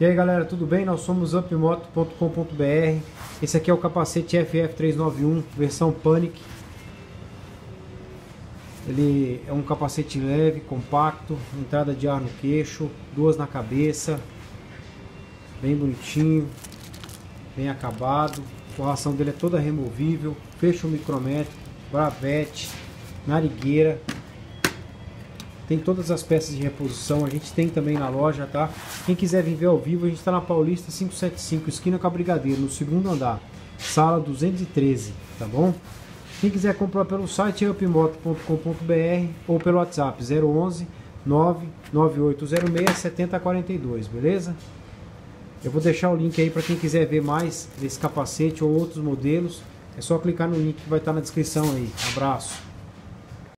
E aí galera, tudo bem? Nós somos upmoto.com.br. Esse aqui é o capacete FF391 versão Panic. Ele é um capacete leve, compacto, entrada de ar no queixo, duas na cabeça, bem bonitinho, bem acabado. A forração dele é toda removível, fecho micrométrico, bravete, narigueira. Tem todas as peças de reposição, a gente tem também na loja, tá? Quem quiser vir ver ao vivo, a gente está na Paulista 575, esquina com a Brigadeiro, no segundo andar, sala 213, tá bom? Quem quiser comprar pelo site é upmoto.com.br ou pelo WhatsApp 011 99806 7042, beleza? Eu vou deixar o link aí para quem quiser ver mais desse capacete ou outros modelos. É só clicar no link que vai estar na descrição aí. Abraço!